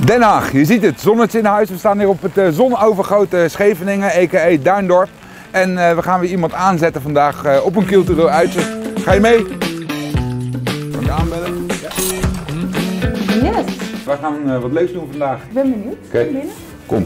Den Haag, je ziet het, zonnetje in huis. We staan hier op het zonovergoten Scheveningen, a.k.a. Duindorp. En we gaan weer iemand aanzetten vandaag op een cultureel uitzicht. Ga je mee? Kan ik aanbellen? Ja. Yes. We gaan wat leuks doen vandaag. Ik ben benieuwd. Oké. Binnen? Kom.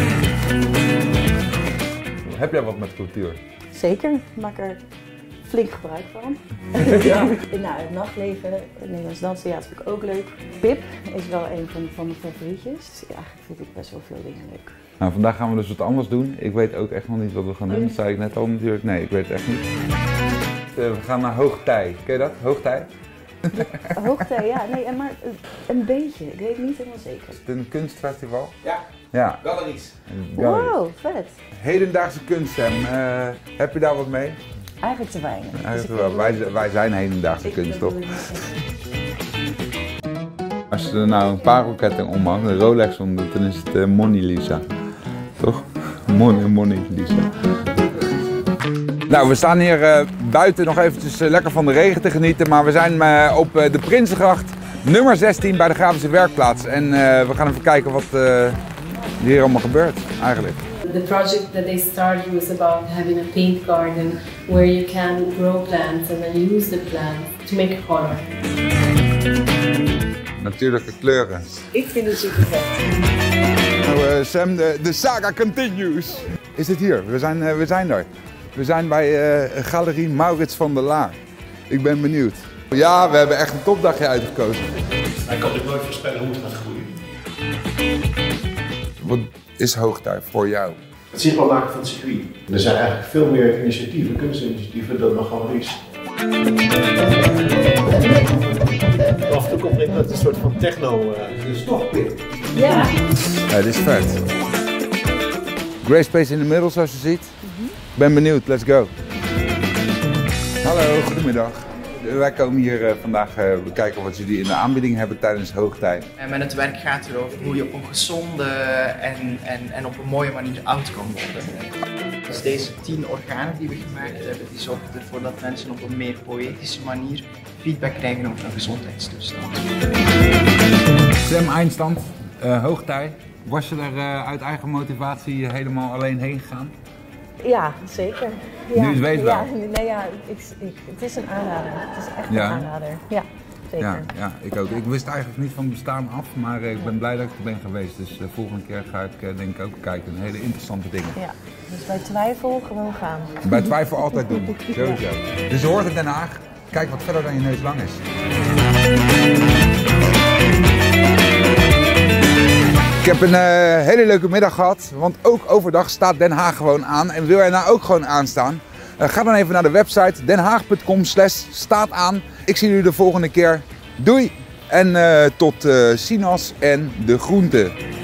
Heb jij wat met cultuur? Zeker. Ik maak er flink gebruik van. Ja. Nou, het nachtleven, het Nederlands Danstheater vind ik ook leuk. Pip is wel een van mijn favorietjes. Ja, eigenlijk vind ik best wel veel dingen leuk. Nou, vandaag gaan we dus wat anders doen. Ik weet ook echt nog niet wat we gaan doen. Dat zei ik net al natuurlijk. Nee, ik weet het echt niet. We gaan naar Hoogtij. Ken je dat? Hoogtij? Hoogtij, ja. Nee, maar een beetje. Ik weet het niet helemaal zeker. Is het een kunstfestival? Ja. Ja. Galeries. Wow, vet. Hedendaagse kunst, Sam. Heb je daar wat mee? Eigenlijk te weinig. Eigenlijk wel. Wij zijn hedendaagse kunst, toch? Als je er nou een parelketting om hangt, een Rolex om doet, dan is het Mona Lisa. Toch? Mona Lisa. Nou, we staan hier buiten nog eventjes lekker van de regen te genieten, maar we zijn op de Prinsengracht nummer 16 bij de Grafische Werkplaats. En we gaan even kijken wat hier allemaal gebeurt eigenlijk. The project that they started was about having a paint garden where you can grow plants and then use the plants to make color. Natuurlijke kleuren. Ik vind het super vet. Nou, Sam, de saga continues. Is dit hier? We zijn daar. We zijn bij Galerie Maurits van der Laar. Ik ben benieuwd. Ja, we hebben echt een topdagje uitgekozen. Hij kan natuurlijk nooit voorspellen hoe het gaat groeien. Wat is Hoogtij voor jou? Het zichtbaar maken van het circuit. Er zijn eigenlijk veel meer initiatieven, kunstinitiatieven, dan nog galeries. Af en toe komt ik met een soort van techno. Dus toch pip. Ja. Ja, dit is vet. Grey Space in de middel, zoals je ziet. Ik ben benieuwd, let's go. Hallo, goedemiddag. Wij komen hier vandaag bekijken wat jullie in de aanbieding hebben tijdens Hoogtij. Met het werk gaat het erover hoe je op een gezonde en op een mooie manier oud kan worden. Dus deze 10 organen die we gemaakt hebben, die zorgen ervoor dat mensen op een meer poëtische manier feedback krijgen over hun gezondheidstoestand. Sam, eindstand, Hoogtij. Was je er uit eigen motivatie helemaal alleen heen gegaan? Ja, zeker. Ja. Nu is weet wel. Ja, nee, ja, het is een aanrader. Het is echt een aanrader. Ja, zeker. Ja, ik ook. Ik wist eigenlijk niet van het bestaan af, maar ik ben blij dat ik er ben geweest. Dus de volgende keer ga ik denk ik ook kijken. Hele interessante dingen. Ja, dus bij twijfel gewoon gaan. Bij twijfel altijd doen. Sowieso. Dus je hoort het Den Haag. Kijk wat verder dan je neus lang is. Ik heb een hele leuke middag gehad, want ook overdag staat Den Haag gewoon aan. En wil jij nou ook gewoon aanstaan? Ga dan even naar de website denhaag.com/staat aan. Ik zie jullie de volgende keer. Doei! En tot Sinas en de groenten.